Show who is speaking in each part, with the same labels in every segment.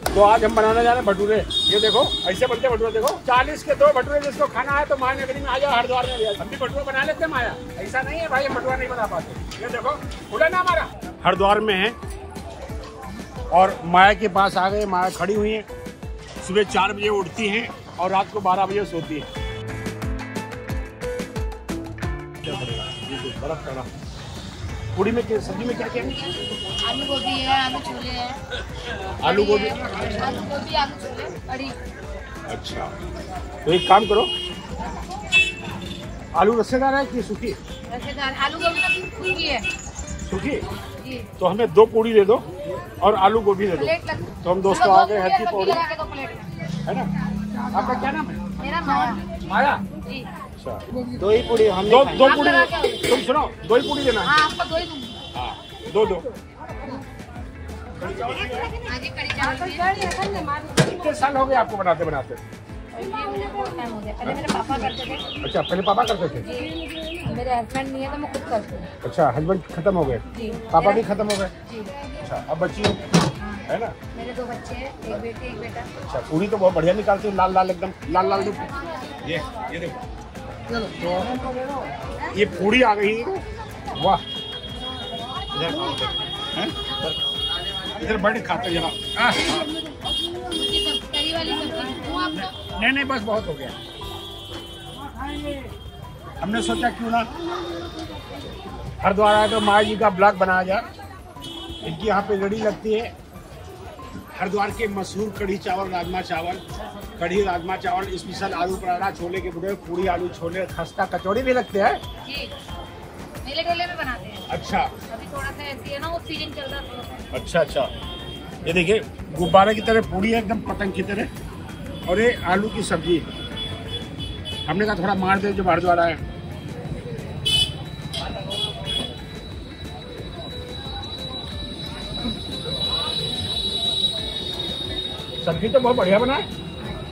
Speaker 1: तो आज हम बनाने जा रहे हैं भटूरे। ये देखो ऐसे बनते हैं भटूरे। देखो 40 के 2 भटूरे। जिसको खाना है तो माया नगरी में आ जाओ, हरिद्वार में भी। हम भी भटूरे बना लेते हैं माया, ऐसा नहीं है भाई हम भटूरा नहीं बना पाते। ये देखो खुला ना हमारा हरिद्वार में है और माया के पास आ गए। माया खड़ी हुई है, सुबह 4 बजे उठती है और रात को 12 बजे सोती है। बर्फ कड़ा पूड़ी में सब्जी में क्या क्या है?
Speaker 2: आलू गोभी है, आलू छोले है,
Speaker 1: आलू गोभी,
Speaker 2: आलू छोले कढ़ी।
Speaker 1: अच्छा तो एक काम करो, आलू रसेदार है कि सूखी?
Speaker 2: रसेदार। आलू गोभी तो सूखी है।
Speaker 1: सूखी
Speaker 2: जी।
Speaker 1: तो हमें 2 पूड़ी दे दो और आलू गोभी दे दो। तो हम दोस्तों आ गए हैप्पी पौड़ी, है ना? आपका क्या नाम है?
Speaker 2: मेरा माया।
Speaker 1: माया
Speaker 2: जी।
Speaker 1: अच्छा
Speaker 3: 2 ही पूड़ी हम
Speaker 1: दो पूड़ी। तुम सुनो 2 ही पूड़ी देना।
Speaker 2: हाँ आपको 2 ही दूंगी।
Speaker 1: हाँ 2
Speaker 2: आज कढ़ी चावल।
Speaker 1: कितने साल हो गए आपको बनाते बनाते?
Speaker 2: मुझे बहुत टाइम हो गया। पहले मेरे पापा करते थे।
Speaker 1: अच्छा पहले पापा करते थे?
Speaker 2: जी। मेरे हस्बैंड नहीं है तो मैं खुद करती हूँ।
Speaker 1: अच्छा हस्बैंड खत्म हो गए? जी। पापा भी खत्म हो गए?
Speaker 2: जी।
Speaker 1: अच्छा अब बच्ची हो, है ना?
Speaker 2: मेरे 2 बच्चे हैं, एक बेटी एक बेटा।
Speaker 1: अच्छा पूरी तो बहुत बढ़िया निकालती हूँ, लाल लाल एकदम लाल लाल। ये देखो तो ये पूड़ी आ गई। वाह इधर बैठ खाते जरा।
Speaker 2: करी वाली सब्जी वो आपको?
Speaker 1: नहीं बस बहुत हो गया। हमने सोचा क्यों ना हरिद्वार आए तो माया जी का ब्लॉग बनाया जाए। इनकी यहाँ पे लड़ी लगती है। हरिद्वार के मशहूर कढ़ी चावल, राजमा चावल, कढ़ी राजमा चावल, स्पेशल आलू पराठा, छोले के भटूरे, पूड़ी आलू छोले, खस्ता कचौड़ी भी लगते हैं।
Speaker 2: जी मेले ठेले में बनाते हैं।
Speaker 1: अच्छा
Speaker 2: अभी थोड़ा सा ऐसी है ना, वो सीजन चल रहा है।
Speaker 1: अच्छा ये देखिए गुब्बारे की तरह पूड़ी है, एकदम पतंग की तरह। और ये आलू की सब्जी। हमने कहा थोड़ा मार दे जो हरिद्वार आए। सब्जी तो बहुत बढ़िया बना है।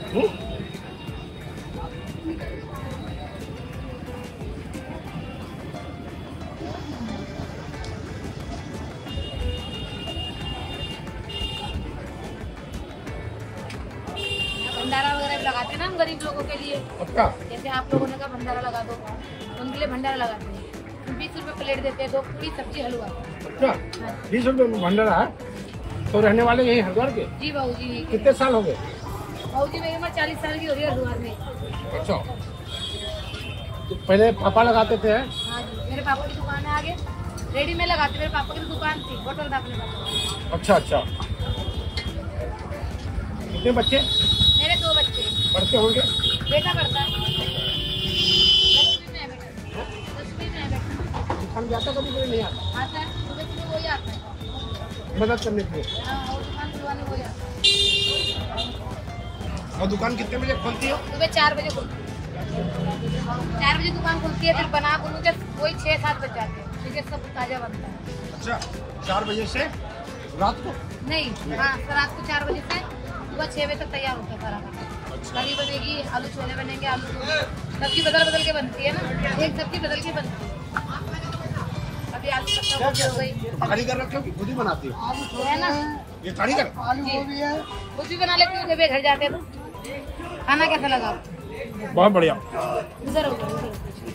Speaker 2: भंडारा वगैरह लगाते हैं ना हम गरीब लोगों के लिए।
Speaker 1: अच्छा
Speaker 2: जैसे आप लोगों ने कहा भंडारा लगा दो, उनके लिए भंडारा लगाते हैं। 20 रुपए प्लेट देते हैं, 2 पूरी सब्जी हलवा।
Speaker 1: अच्छा 20 रुपये में भंडारा है। तो रहने वाले यही हरिद्वार के?
Speaker 2: जी बाबू जी।
Speaker 1: कितने साल हो गए?
Speaker 2: बाबू जी मेरी उम्र 40 साल की हो रही है हरिद्वार में।
Speaker 1: अच्छा तो पहले पापा लगाते थे?
Speaker 2: हाँ जी मेरे पापा की दुकान है आगे, रेडी में लगाते। मेरे पापा की दुकान थी, होटल था अपने पापा।
Speaker 1: अच्छा कितने बच्चे?
Speaker 2: मेरे 2 बच्चे।
Speaker 1: पढ़ते होंगे?
Speaker 2: बेटा पढ़ता है 10वीं में है बेटा। 10वीं में है बेटा।
Speaker 1: दुकान जाता कभी कोई नहीं आता?
Speaker 2: आता है सुबह वही आता है
Speaker 1: मदद करने के लिए।
Speaker 2: हाँ, और दुकान खुलवाने वही आता है।
Speaker 1: और दुकान कितने बजे खोलती हो?
Speaker 2: सुबह 4 बजे खुलती है। 4 बजे दुकान खुलती है, फिर बना बुनू के वही 6-7 बज जाते हैं, क्योंकि सब ताजा बनता है।
Speaker 1: अच्छा 4 बजे से रात को?
Speaker 2: नहीं हाँ रात को 4 बजे से सुबह 6 बजे तक तैयार होता है सारा खाना। कढ़ी बनेगी, आलू छोले बनेंगे, आलू सब्जी बदल के बनती है ना, एक सब्जी बदल के बनती है। अभी आलू पत्ता गोभी हो गई।
Speaker 1: कारीगर रखे हो कि खुद ही बनाती हो?
Speaker 2: है ना
Speaker 1: ये कारीगर?
Speaker 2: जी कुछ भी बना लेती हूँ जब ये घर जाते हैं तो। खाना कैसा लगा?
Speaker 1: बहुत बढ़िया।
Speaker 2: उधर हो गया।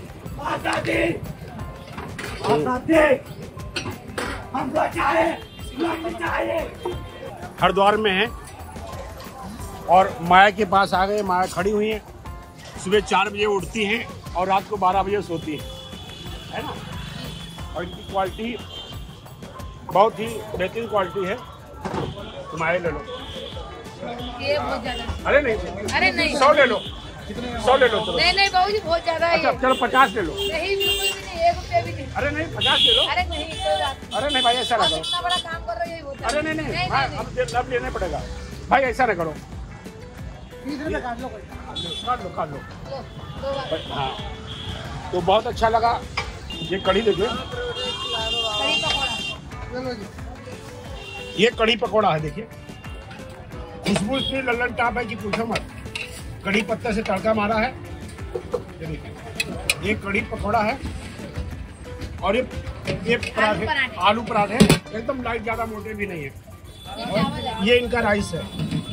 Speaker 1: हरिद्वार में है और माया के पास आ गए। माया खड़ी हुई है, सुबह 4 बजे उठती है और रात को 12 बजे सोती है ना? और इनकी क्वालिटी बहुत ही बेहतरीन क्वालिटी है। तुम आए ले लो।
Speaker 2: ये बहुत ज्यादा।
Speaker 1: अरे नहीं 100 ले लो। 100 ले लो चलो।
Speaker 2: नहीं बाबू जी बहुत ज्यादा है।
Speaker 1: अच्छा चलो 50 ले लो।
Speaker 2: नहीं बिल्कुल भी नहीं, 1 रुपया भी नहीं।
Speaker 1: अरे नहीं 50 ले लो।
Speaker 2: अरे नहीं कोई बात नहीं।
Speaker 1: अरे नहीं भाई ऐसा ना करो।
Speaker 2: इतना बड़ा काम कर रहे हो।
Speaker 1: अरे नहीं भाई अब लेना पड़ेगा भाई, ऐसा ना करो।
Speaker 3: 20 रुपये काट लो।
Speaker 1: काट लो। हाँ तो बहुत अच्छा लगा। ये कढ़ी देखिए,
Speaker 2: कढ़ी पकौड़ा।
Speaker 1: ये कढ़ी पकौड़ा है। देखिए खुशबू इतनी लल्लन टाप है कि पूछो मत। कढ़ी पत्ते से तड़का मारा है। ये देखिए ये कढ़ी पकौड़ा है और ये पराठे, आलू पराठे एकदम लाइट, ज्यादा मोटे भी नहीं है। और ये इनका राइस है।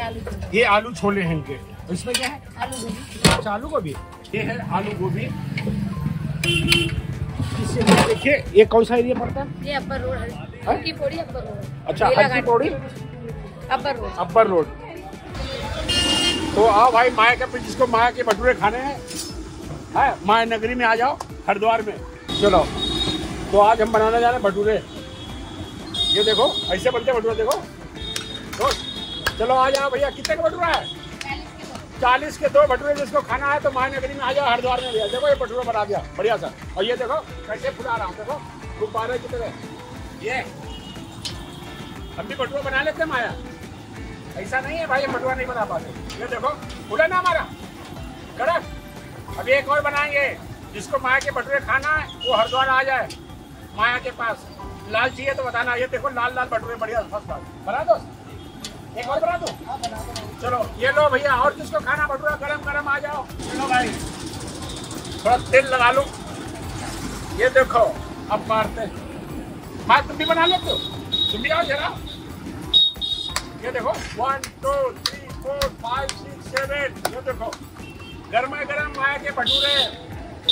Speaker 2: आलू छोले।
Speaker 1: ये आलू छोले हैं इनके। इसमें क्या है?
Speaker 2: आलू गोभी।
Speaker 1: अच्छा, आलू गोभी। ये है आलू गोभी। इससे देखिए ये कौन सा एरिया पड़ता है?
Speaker 2: ये अपर रोड है। हल्की पौड़ी अपर रोड।
Speaker 1: अच्छा, हल्की Pauri
Speaker 2: upper road.
Speaker 1: Upper road. तो आओ भाई, माया के पे जिसको माया के भटूरे खाने हैं, है माया नगरी में आ जाओ, हरिद्वार में। चलो, तो आज हम बनाने जा रहे हैं भटूरे। ये देखो ऐसे बनते भटूरे, देखो तो चलो आ जाओ भैया। कितने का भटूरा है? 40 के 2 भटूरे। जिसको खाना है तो माया नगरी में आ जाओ, हरिद्वार में भैया। देखो ये भटूरा बना दिया बढ़िया सा। और ये देखो कैसे फुला रहा हूँ, देखो गुब्बारे की तरह। ये हम भी भटूरा बना लेते हैं माया, ऐसा नहीं है भाई हम भटूरा नहीं बना पाते। ये देखो फूला ना हमारा कड़क। अभी एक और बनाएंगे। जिसको माया के भटूरे खाना है वो हरिद्वार आ जाए माया के पास। लाल चाहिए तो बताना। ये देखो लाल लाल भटूरे बढ़िया फर्स्ट क्लास। बना दो, एक और बना दो। चलो ये लो भैया। और जिसको खाना भटूरा गरम गरम आ जाओ। चलो भाई थोड़ा तेल लगा लो। ये देखो अब मारते। माँ तुम भी बना लेते हो? तुम भी आओ जरा। ये देखो 1 2 3 4 5 6 7। ये देखो गर्मा गर्म माया के भटूरे।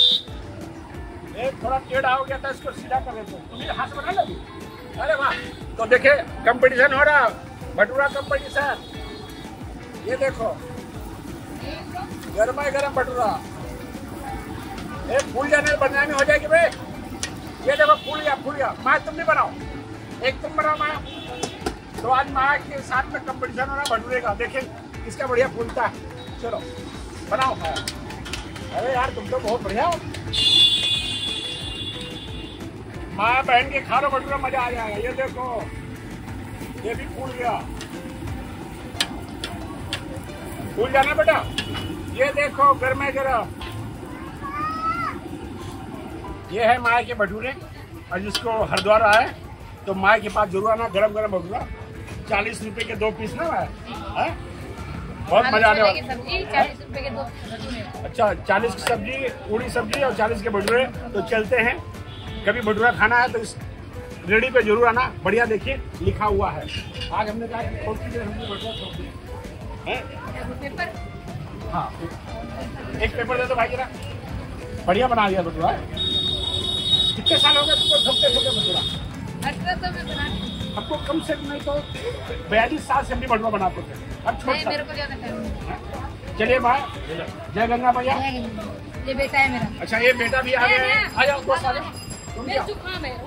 Speaker 1: एक थोड़ा टेढ़ा हो गया था, इसको सीधा कर लेते। तुम भी हाथ बना लोगी? अरे वाह। तो देखिए कंपटीशन हो रहा, भटूरा कंपटीशन। ये देखो गर्मा गर्म भटूरा। फूल जाने बनने में हो जाएगी भाई। ये देखो फूल गया। माँ तुम भी बनाओ, एक तुम बनाओ माँ। तो आज माँ के साथ में कंपटीशन हो रहा भटूरे का। देखिए किसका बढ़िया फूलता है। चलो बनाओ माँ। अरे यार तुम तो बहुत बढ़िया हो। माँ बहन के खा लो भटूरा, मजा आ जाएगा। ये देखो ये भी फूल गया। फूल जाना बेटा। ये देखो गर्मे गरम। ये है माया के भटूरे। और जिसको हरिद्वार आए तो माया के पास जरूर आना। गरम गरम भटूरा 40 रुपए के 2 पीस ना है? बहुत मजा आने वाला।
Speaker 2: सब्जी 40 रुपए के 2 भटूरे।
Speaker 1: अच्छा 40 की सब्जी, पूरी सब्जी और 40 के भटूरे। तो चलते हैं। कभी भटूरा खाना है तो इस रेडी पे जरूर आना। बढ़िया देखिए लिखा हुआ है। आज हमने कहा कि छोटी देर हमने भटूरा छोड़ दिया है।
Speaker 2: पेपर।
Speaker 1: हाँ एक पेपर दे दो भाई जरा। बढ़िया बना दिया भटूरा। कितने साल हो गए तुमको ठोकते भटूरा?
Speaker 2: 1800 में बना।
Speaker 1: हमको कम से कम नहीं तो 42 साल से हम भी भटूरा बनाते थे। अब छोड़
Speaker 2: मेरे को ज्यादा टाइम।
Speaker 1: चलिए भाई, जय गंगा भैया।
Speaker 2: ये बेटा है मेरा।
Speaker 1: अच्छा ये बेटा भी आ गया है। आ जाओ दोस्त आ जाओ।
Speaker 2: मेरा जुकाम है।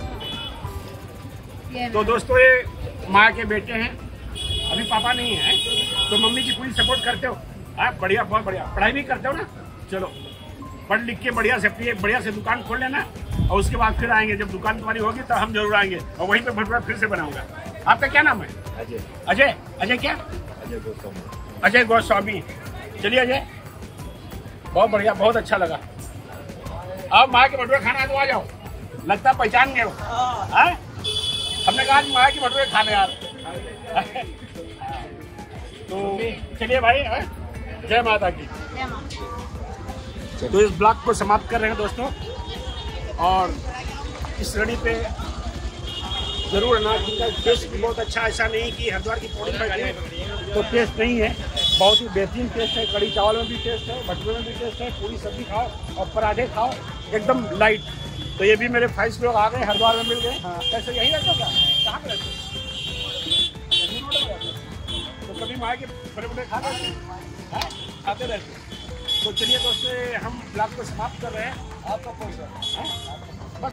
Speaker 1: तो दोस्तों ये माँ के बेटे हैं। अभी पापा नहीं है तो मम्मी की पूरी सपोर्ट करते हो? हाँ बढ़िया, बहुत बढ़िया। पढ़ाई भी करते हो ना? चलो पढ़ लिख के बढ़िया से अपनी एक बढ़िया से दुकान खोल लेना। और उसके बाद फिर आएंगे। जब दुकान तुम्हारी होगी तो हम जरूर आएंगे और वहीं पे भटूरा फिर से बनाऊंगा। आपका क्या नाम है?
Speaker 3: अजय।
Speaker 1: अजय। अजय क्या?
Speaker 3: अजय गोस्वामी।
Speaker 1: अजय गोस्वामी। चलिए अजय, बहुत बढ़िया, बहुत अच्छा लगा। अब माँ के भटूरे खाना है तो आ जाओ। लगता पहचान गए हो। हमने कहा माँ के भटूरे खाने यार। तो चलिए भाई, जय माता की। तो इस ब्लॉग को समाप्त कर रहे हैं दोस्तों। और इस रेडी पे जरूर ना, जिनका टेस्ट भी बहुत अच्छा। ऐसा नहीं कि हरिद्वार की पौड़ी खाई तो टेस्ट नहीं है। बहुत ही बेहतरीन टेस्ट है। कड़ी चावल में भी टेस्ट है, भटूरे में भी टेस्ट है। पूरी सब्जी खाओ और पराठे खाओ एकदम लाइट। तो ये भी मेरे 5 लोग आ गए, हरिद्वार में मिल गए। हाँ कैसे यहीं रहते हो क्या? कहाँ पे रहते हो? तो कभी माँ के बड़े बड़े खाते रहते। तो चलिए दोस्तों हम ब्लॉग को समाप्त कर रहे हैं। आपका कौन सा?